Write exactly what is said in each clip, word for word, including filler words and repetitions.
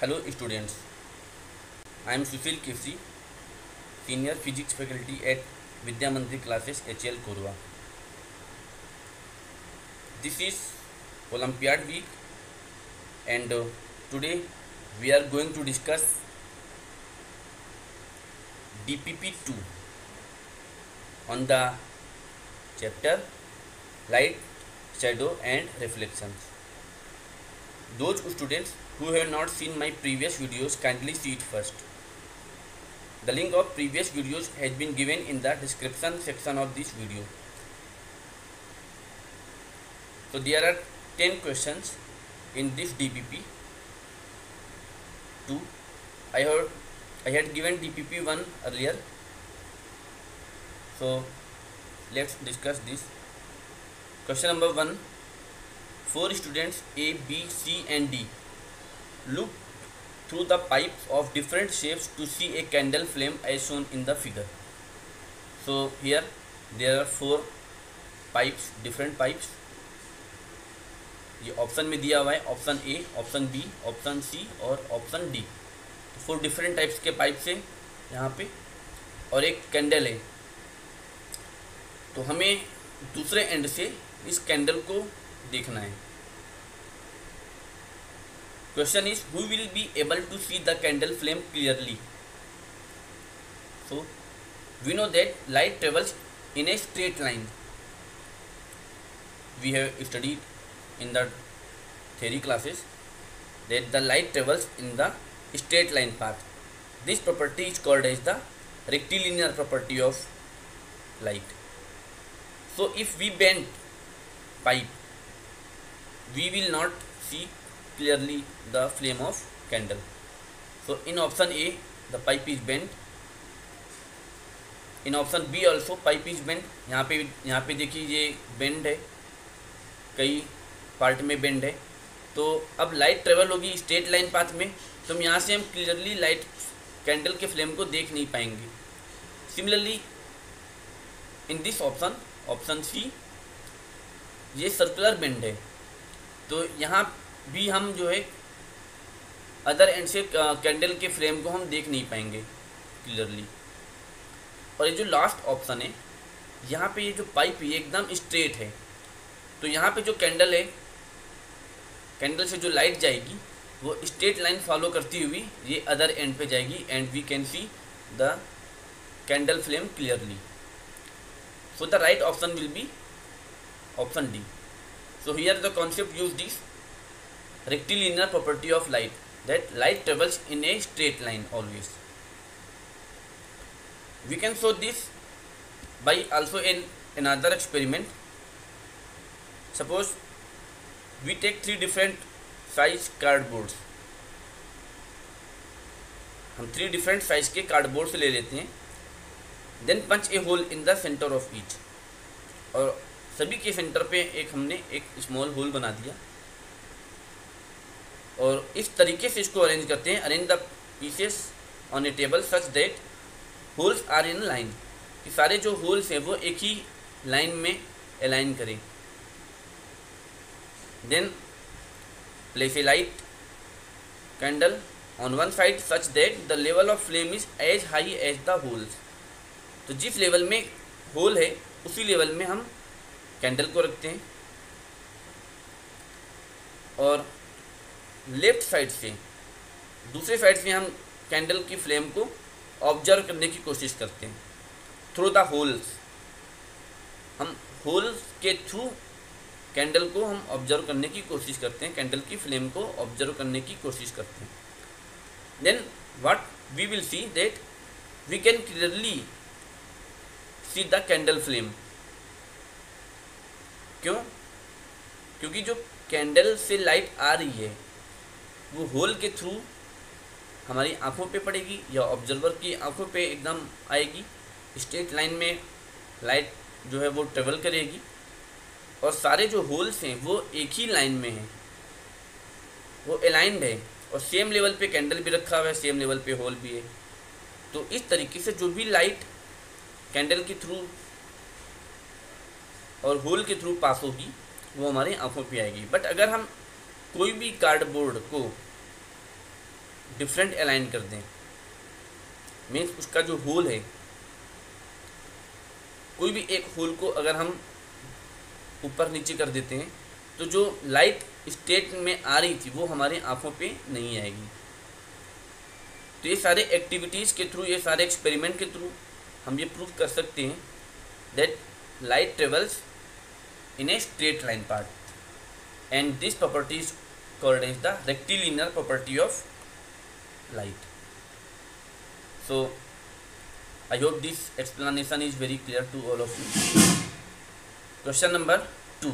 Hello students, I am Sushil Kifsi, Senior Physics Faculty at Vidya Mantri Classes H L Korwa. This is Olympiad week and uh, today we are going to discuss D P P two on the chapter Light, Shadow and Reflections. Those students who have not seen my previous videos, kindly see it first. The link of previous videos has been given in the description section of this video. So there are ten questions in this D P P two. I have I had given D P P one earlier. So let's discuss this. Question number one. Four students A, B, C and D look through the pipes of different shapes to see a candle flame as shown in the figure. So here there are four pipes, different pipes. ये option में दिया हुआ है, option A, option B, option C और option D. Four different types के pipes हैं यहाँ पे और एक कैंडल है. तो हमें दूसरे एंड से इस कैंडल को देखना है. Question is, who will be able to see the candle flame clearly? So we know that light travels in a straight line. We have studied in the theory classes that the light travels in the straight line path. This property is called as the rectilinear property of light. So if we bend pipe, we will not see clearly the flame of candle. So in option A the pipe is bent. In option B also pipe is bent. यहाँ पे यहाँ पे देखिए ये bend है, कई part में bend है. तो अब लाइट ट्रेवल होगी स्ट्रेट लाइन पाथ में, तो हम यहाँ से हम क्लियरली लाइट कैंडल के फ्लेम को देख नहीं पाएंगे. Similarly in this option option C ये सर्कुलर बेंड है, तो यहाँ भी हम जो है अदर एंड से कैंडल के फ्लेम को हम देख नहीं पाएंगे क्लियरली. और ये जो लास्ट ऑप्शन है यहाँ पे ये जो पाइप है एकदम स्ट्रेट है, तो यहाँ पे जो कैंडल है, कैंडल से जो लाइट जाएगी वो स्ट्रेट लाइन फॉलो करती हुई ये अदर एंड पे जाएगी and we can see the candle flame clearly. So the right option will be option D. So here the concept use this rectilinear property of light, that light travels in a straight line always. We can show this by also in another experiment. Suppose we take three different size cardboards. हम three different size के cardboard ले लेते हैं. Then punch a hole in the centre of each, और सभी के centre पे एक हमने एक स्मॉल होल बना दिया. और इस तरीके से इसको अरेंज करते हैं. Arrange the pieces on a table such that holes are in line, कि सारे जो होल्स हैं वो एक ही लाइन में अलाइन करें. Then place a light candle on one side such that the level of flame is as high as the holes. तो जिस लेवल में होल है उसी लेवल में हम कैंडल को रखते हैं. और लेफ्ट साइड से दूसरे साइड से हम कैंडल की फ्लेम को ऑब्जर्व करने की कोशिश करते हैं थ्रू द होल्स. हम होल्स के थ्रू कैंडल को हम ऑब्जर्व करने की कोशिश करते हैं, कैंडल की फ्लेम को ऑब्जर्व करने की कोशिश करते हैं. Then what we will see that we can clearly see the candle flame. क्यों? क्योंकि जो कैंडल से लाइट आ रही है वो होल के थ्रू हमारी आंखों पे पड़ेगी या ऑब्जर्वर की आंखों पे एकदम आएगी. स्ट्रेट लाइन में लाइट जो है वो ट्रेवल करेगी और सारे जो होल्स हैं वो एक ही लाइन में हैं, वो अलाइंड है और सेम लेवल पे कैंडल भी रखा हुआ है, सेम लेवल पे होल भी है. तो इस तरीके से जो भी लाइट कैंडल के थ्रू और होल के थ्रू पास होगी वो हमारी आंखों पे आएगी. बट अगर हम कोई भी कार्डबोर्ड को डिफरेंट अलाइन कर दें, मीन्स उसका जो होल है, कोई भी एक होल को अगर हम ऊपर नीचे कर देते हैं तो जो लाइट स्टेट में आ रही थी वो हमारी आंखों पे नहीं आएगी। तो ये सारे एक्टिविटीज़ के थ्रू, ये सारे एक्सपेरिमेंट के थ्रू हम ये प्रूव कर सकते हैं that light travels in a straight line path and this property is called as the rectilinear property of light. So I hope this explanation is very clear to all of you. Question number two.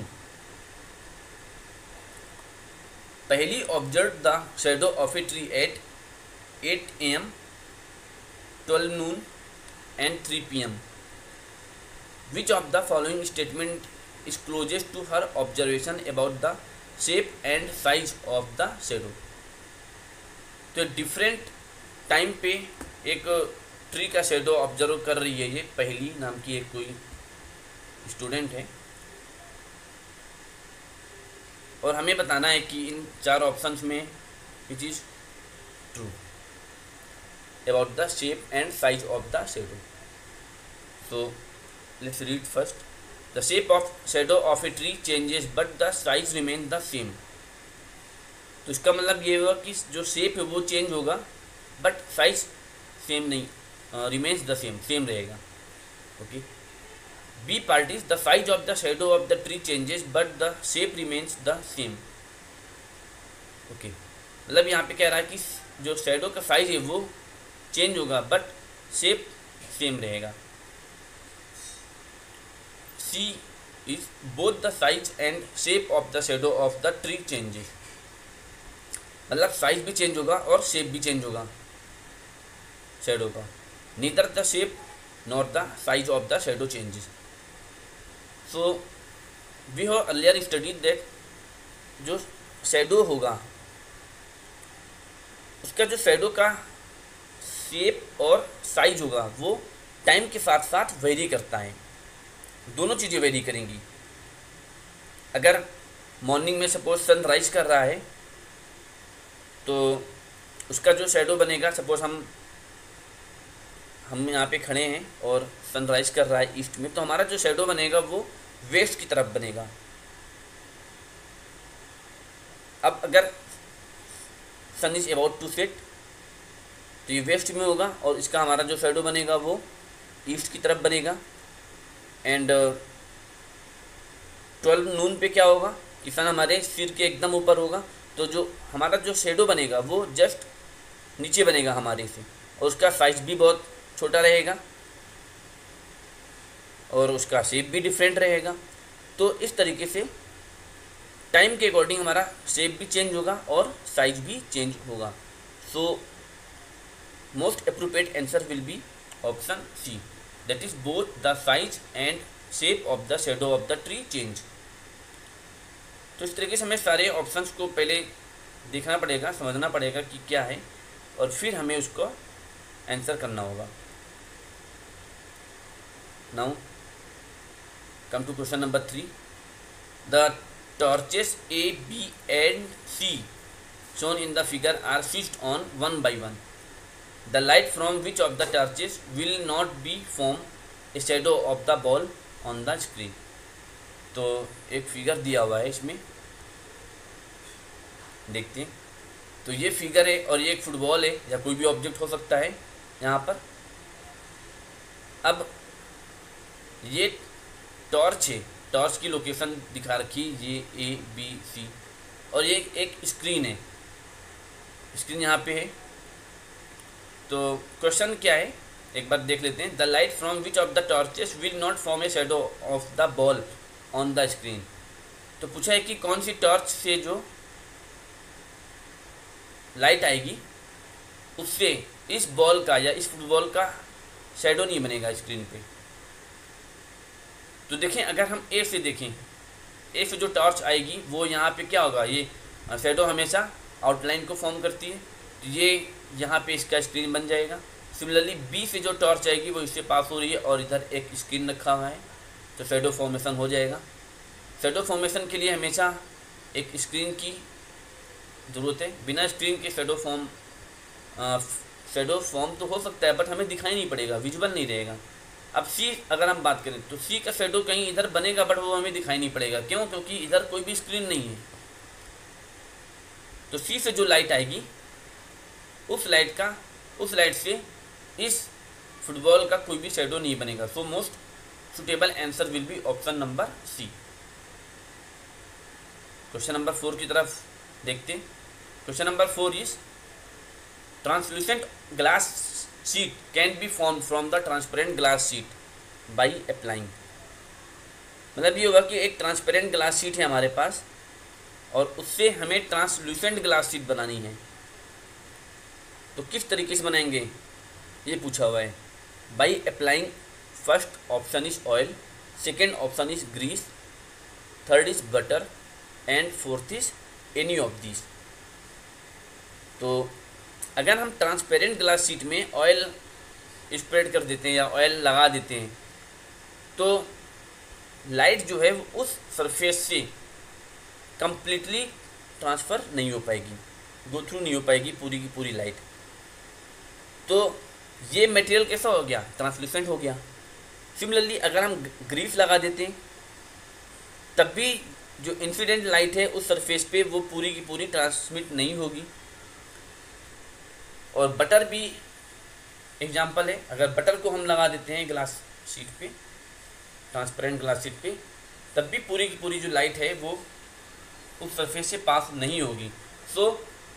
Paheli observed the shadow of a tree at eight a m, twelve noon and three p m. Which of the following statement is closest to her observation about the shape and size of the shadow? तो different time पे एक tree का shadow observe कर रही है ये पहली नाम की एक कोई स्टूडेंट है, और हमें बताना है कि इन चार ऑप्शंस में which is true about the shape and size of the shadow. So let's read first. The shape of shadow of a tree changes but the size remain the same. तो इसका मतलब ये हुआ कि जो शेप है वो चेंज होगा बट साइज सेम नहीं, रिमेन्स द सेम, सेम रहेगा. Okay. B part is the size of the shadow of the tree changes but the shape remains the same. Okay, मतलब यहाँ पे कह रहा है कि जो शेडो का साइज है वो चेंज होगा बट शेप सेम रहेगा. C is both the size and shape of the shadow of the tree changes. मतलब साइज भी चेंज होगा और शेप भी चेंज होगा शेडो का. Neither the shape nor the size of the shadow changes. So we have earlier studied that जो shadow होगा उसका जो शेडो का शेप और साइज होगा वो टाइम के साथ साथ वेरी करता है. दोनों चीज़ें वेरी करेंगी. अगर मॉर्निंग में सपोज सन राइज कर रहा है तो उसका जो शेडो बनेगा, सपोज हम हम यहाँ पे खड़े हैं और सनराइज़ कर रहा है ईस्ट में, तो हमारा जो शेडो बनेगा वो वेस्ट की तरफ बनेगा. अब अगर sun is about to set तो ये वेस्ट में होगा और इसका हमारा जो शेडो बनेगा वो ईस्ट की तरफ बनेगा. एंड ट्वेल्व नून पे क्या होगा कि सन हमारे सिर के एकदम ऊपर होगा, तो जो हमारा जो शेडो बनेगा वो जस्ट नीचे बनेगा हमारे से, और उसका साइज भी बहुत छोटा रहेगा और उसका शेप भी डिफरेंट रहेगा. तो इस तरीके से टाइम के अकॉर्डिंग हमारा शेप भी चेंज होगा और साइज भी चेंज होगा. So most appropriate answer will be option C, that is both the size and shape of the shadow of the tree change. तो इस तरीके से हमें सारे ऑप्शंस को पहले देखना पड़ेगा, समझना पड़ेगा कि क्या है, और फिर हमें उसको आंसर करना होगा. Now come to question number three. The torches A B and C shown in the figure are switched on one by one. The light from which of the torches will not be form a shadow of the ball on the screen. तो एक figure दिया हुआ है, इसमें देखते हैं. तो ये फिगर है और ये एक फुटबॉल है या कोई भी ऑब्जेक्ट हो सकता है यहाँ पर. अब ये टॉर्च है, टॉर्च की लोकेशन दिखा रखी ये ए बी सी, और ये एक स्क्रीन है, स्क्रीन यहाँ पे है. तो क्वेश्चन क्या है एक बार देख लेते हैं. The light from which of the torches will not form a shadow of the ball on the screen. तो पूछा है कि कौन सी टॉर्च से जो लाइट आएगी उससे इस बॉल का या इस फुटबॉल का शेडो नहीं बनेगा स्क्रीन पे. तो देखें, अगर हम ए से देखें, ए से जो टॉर्च आएगी वो यहाँ पे क्या होगा, ये शेडो हमेशा आउटलाइन को फॉर्म करती है, तो ये यहाँ पे इसका स्क्रीन बन जाएगा. सिमिलरली बी से जो टॉर्च आएगी वो इससे पास हो रही है और इधर एक स्क्रीन रखा हुआ है, तो शेडो फॉर्मेशन हो जाएगा. शेडो फॉर्मेशन के लिए हमेशा एक स्क्रीन की ज़रूरत है, बिना स्क्रीन के शेडो फॉर्म शेडो फॉर्म तो हो सकता है बट हमें दिखाई नहीं पड़ेगा, विजुअल नहीं रहेगा। अब सी अगर हम बात करें तो सी का शेडो कहीं इधर बनेगा बट वो हमें दिखाई नहीं पड़ेगा। क्यों? क्योंकि इधर कोई भी स्क्रीन नहीं है। तो सी से जो लाइट आएगी उस लाइट का उस लाइट से इस फुटबॉल का कोई भी शेडो नहीं बनेगा। So most suitable answer will be option number C. Question number four की तरफ देखते हैं। Question number four is translucent glass sheet can be form from the transparent glass sheet by applying. मतलब ये होगा कि एक ट्रांसपेरेंट ग्लास शीट है हमारे पास और उससे हमें ट्रांसल्यूसेंट ग्लास शीट बनानी है। तो किस तरीके से बनाएंगे ये पूछा हुआ है। By applying first option is oil, second option is grease, third is butter and fourth is any of this. तो अगर हम ट्रांसपेरेंट ग्लास शीट में ऑयल स्प्रेड कर देते हैं या ऑयल लगा देते हैं तो लाइट जो है वो उस सरफेस से कंप्लीटली ट्रांसफ़र नहीं हो पाएगी, गो थ्रू नहीं हो पाएगी पूरी की पूरी लाइट। तो ये मटेरियल कैसा हो गया? ट्रांसल्यूसेंट हो गया। सिमिलरली अगर हम ग्रीस लगा देते हैं तब भी जो इंसिडेंट लाइट है उस सरफेस पे वो पूरी की पूरी ट्रांसमिट नहीं होगी। और बटर भी एग्जांपल है। अगर बटर को हम लगा देते हैं ग्लास शीट पे, ट्रांसपेरेंट ग्लास शीट पे, तब भी पूरी की पूरी जो लाइट है वो उस सरफेस से पास नहीं होगी। So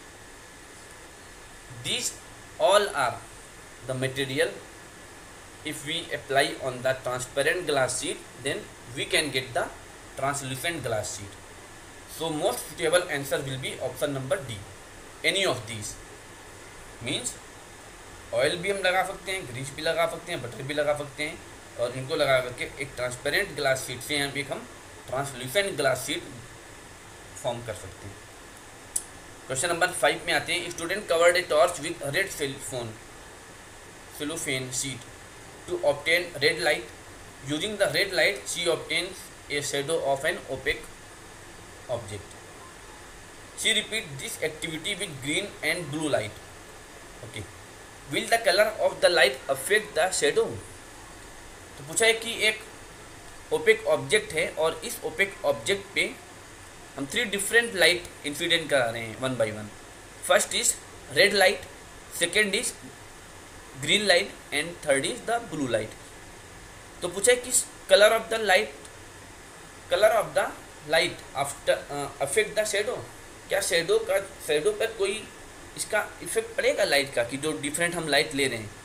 this all are the material if we apply on the transparent glass sheet then we can get the translucent glass sheet. So most suitable answer will be option number D, any of these. Means oil भी हम लगा सकते हैं, Greece भी लगा सकते हैं, butter भी लगा सकते हैं और इनको लगा करके एक ट्रांसपेरेंट ग्लास शीट से यहाँ पे हम ट्रांसल्यूसेंट ग्लास शीट फॉर्म कर सकते हैं। क्वेश्चन नंबर फाइव में आते हैं। Student covered a torch with red cellophane cellophane sheet to obtain red light. Using the red light she obtains a shadow of an opaque object. She repeats this activity with green and blue light. Okay. Will the color of the light affect the shadow? तो पूछा है कि एक opaque object है और इस opaque object पे हम थ्री डिफरेंट लाइट इंसिडेंट करा रहे हैं one by one. First is red light, second is green light and third is the blue light. तो पूछा है कि colour of the light colour of the light after affect the shadow. क्या shadow का shadow पर कोई इसका effect पड़ेगा लाइट का कि जो डिफरेंट हम लाइट ले रहे हैं?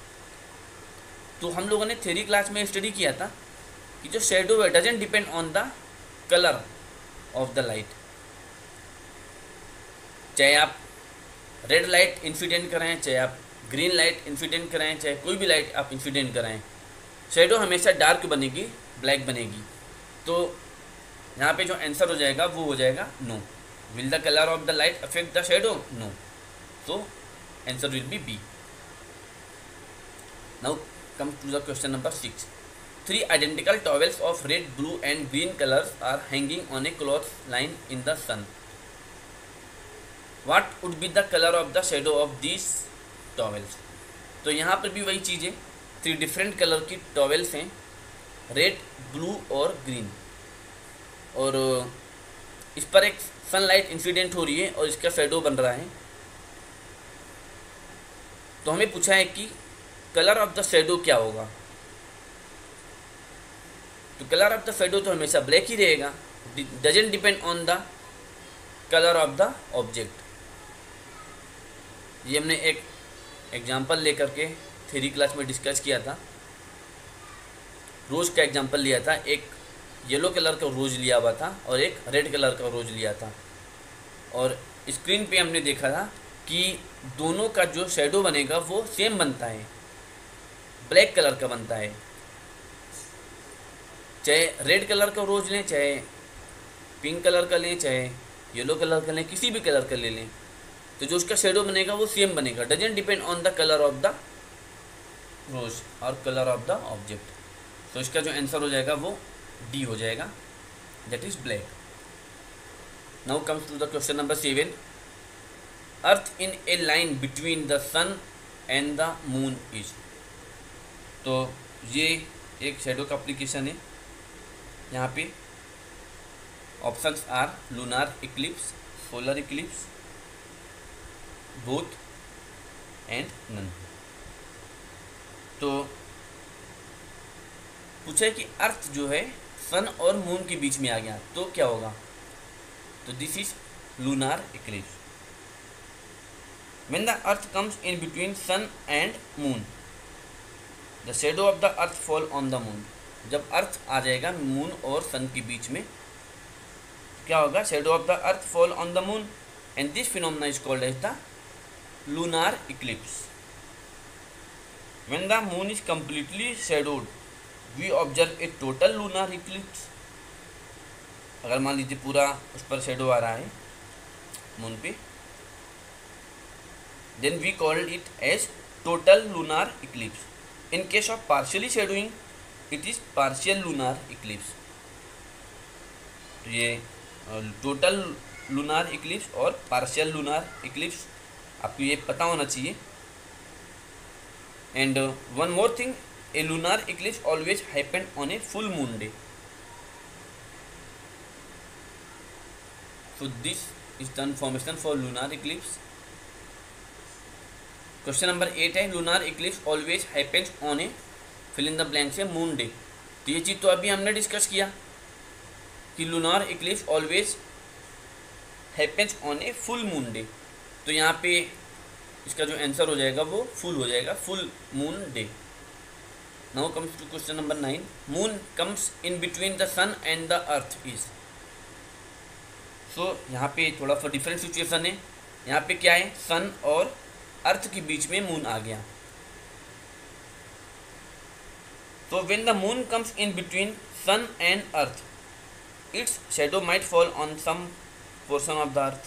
तो हम लोगों ने थ्योरी क्लास में स्टडी किया था कि जो शेडो है doesn't depend on the colour of the light. चाहे आप रेड लाइट इंसिडेंट कराएं, चाहे आप ग्रीन लाइट इंसिडेंट कराएं, चाहे कोई भी लाइट आप इंसिडेंट कराएं, शेडो हमेशा डार्क बनेगी, ब्लैक बनेगी। तो यहाँ पे जो आंसर हो जाएगा वो हो जाएगा no. Will the colour of the light affect the shadow? No. So answer will be B. Now come to the question number six. Three identical towels of red, blue and green colors are hanging on a cloth line in the sun. What would be the color of the shadow of these towels? तो यहाँ पर भी वही चीज़ है, three different colour की towels हैं, red, blue और ग्रीन, और इस पर एक सनलाइट इंसिडेंट हो रही है और इसका शेडो बन रहा है। तो हमें पूछा है कि कलर ऑफ द शेडो क्या होगा। तो कलर ऑफ द शेडो तो हमेशा ब्लैक ही रहेगा, doesn't depend on the colour of the object. ये हमने एक एग्जांपल लेकर के थ्योरी क्लास में डिस्कस किया था। रोज़ का एग्जांपल लिया था, एक येलो कलर का रोज़ लिया हुआ था और एक रेड कलर का रोज़ लिया था, और स्क्रीन पे हमने देखा था कि दोनों का जो शेडो बनेगा वो सेम बनता है, ब्लैक कलर का बनता है। चाहे रेड कलर का रोज़ लें, चाहे पिंक कलर का लें, चाहे येलो कलर का लें, किसी भी कलर का ले लें, तो जो उसका शेडो बनेगा वो सेम बनेगा, doesn't depend on the colour of the rose और कलर ऑफ द ऑब्जेक्ट। तो इसका जो आंसर हो जाएगा वो डी हो जाएगा, that is black. Now comes to the question number seven. Earth in a line between the sun and the moon is. तो ये एक शेडो का एप्लीकेशन है। यहाँ पे options are lunar eclipse, solar eclipse, both and none. तो पूछा है कि अर्थ जो है सन और मून के बीच में आ गया तो क्या होगा, तो this is lunar eclipse. When the earth comes in between sun and moon the shadow of the earth fall on the moon. जब अर्थ आ जाएगा मून और सन के बीच में क्या होगा, shadow of the earth fall on the moon and this phenomena is called as the lunar eclipse. When the moon is completely shadowed we observe a total lunar eclipse. अगर मान लीजिए पूरा उस पर शेडो आ रहा है मून पे, then we called it as total lunar eclipse. In case of partially shadowing it is partial lunar eclipse. तो ये टोटल लूनार इक्लिप्स और पार्शियल लूनार इक्लिप्स आपको ये पता होना चाहिए। And one more thing, a lunar eclipse always happen on a full moon day. So this is the information for lunar eclipse. Question number eight है lunar eclipse always happens on a fill in the blank से moon day। तो ये चीज़ तो अभी हमने discuss किया कि lunar eclipse always happens on a full moon day। तो यहाँ पे इसका जो आंसर हो जाएगा वो फुल हो जाएगा, full moon day. Now comes to question number nine. Moon comes in between the sun and the earth is. So यहाँ पे थोड़ा सा डिफरेंट सिचुएशन है। यहाँ पे क्या है, सन और अर्थ के बीच में मून आ गया। So when the moon comes in between sun and earth, its shadow might fall on some portion of the earth.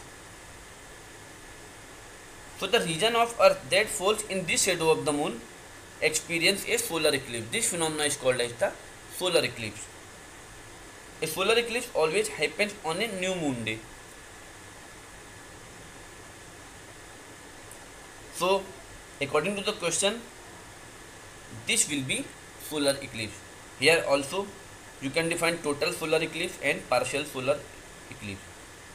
So the region of earth that falls in this shadow of the moon experience a solar eclipse. This phenomena is called as the solar eclipse. A solar eclipse always happens on a new moon day. So according to the question, this will be solar eclipse. Here also you can define total solar eclipse and partial solar eclipse.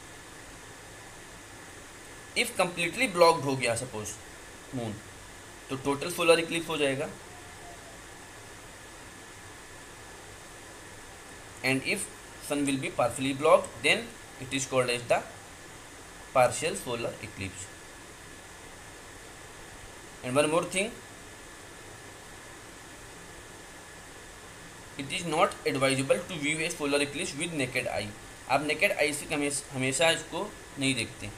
If completely blocked हो गया suppose moon, तो total solar eclipse हो जाएगा। And if sun will be partially blocked then it is called as the partial solar eclipse. And one more thing, it is not advisable to view a solar eclipse with naked eye. आप naked eye से हमेशा इसको नहीं देखते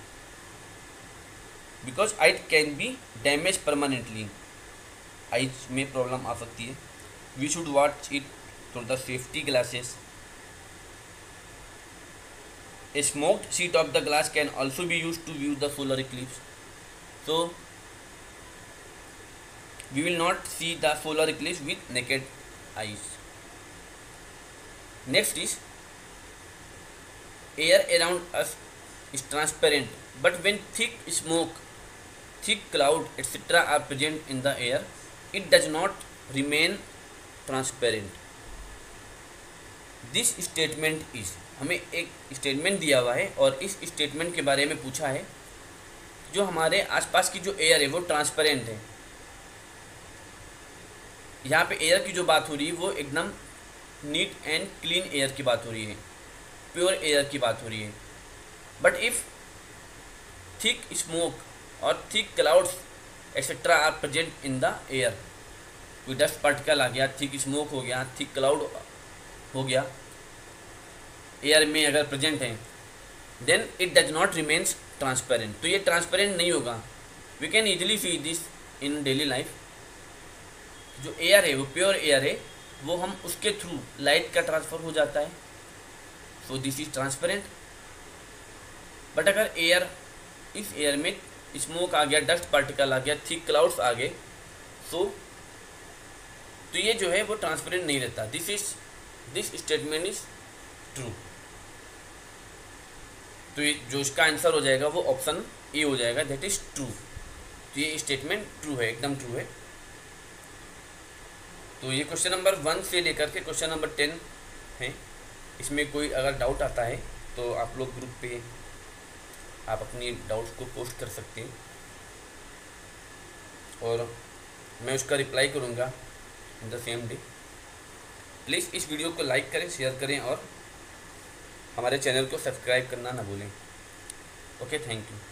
because it can be damage permanently. Eyes में problem आ सकती है। We should watch it through the safety glasses. A smoked sheet of the glass can also be use to view the solar eclipse. So we will not see the solar eclipse with naked eyes. Next is air around us is transparent, but when thick smoke, thick cloud, et cetera are present in the air, it does not remain transparent. This statement is, हमें एक statement दिया हुआ है और इस statement के बारे में पूछा है जो हमारे आसपास की जो एयर है वो ट्रांसपेरेंट है। यहाँ पे एयर की जो बात हो रही है वो एकदम नीट एंड क्लीन एयर की बात हो रही है, प्योर एयर की बात हो रही है। बट इफ़ थिक स्मोक और thick clouds etcetera are present in the air, कोई डस्ट पार्टिकल आ गया, थिक स्मोक हो गया, थिक क्लाउड हो गया, एयर में अगर प्रेजेंट हैं, then it does not remains transparent. तो ये ट्रांसपेरेंट नहीं होगा। We can easily see this in daily life. जो एयर है वो प्योर एयर है, वो हम उसके थ्रू लाइट का ट्रांसफ़र हो जाता है, so this is transparent. But अगर एयर, इस एयर में स्मोक आ गया, डस्ट पार्टिकल आ गया, थिक क्लाउड्स आ गए, सो तो ये जो है वो ट्रांसपेरेंट नहीं रहता। This is this statement is true. तो ये जो इसका आंसर हो जाएगा वो ऑप्शन ए हो जाएगा, दैट इज ट्रू। तो ये स्टेटमेंट ट्रू है, एकदम ट्रू है। तो ये क्वेश्चन नंबर वन से लेकर के क्वेश्चन नंबर टेन है। इसमें कोई अगर डाउट आता है तो आप लोग ग्रुप पे आप अपनी डाउट्स को पोस्ट कर सकते हैं और मैं उसका रिप्लाई करूँगा in the same day. Please इस वीडियो को लाइक करें, शेयर करें और हमारे चैनल को सब्सक्राइब करना ना भूलें। Okay, thank you.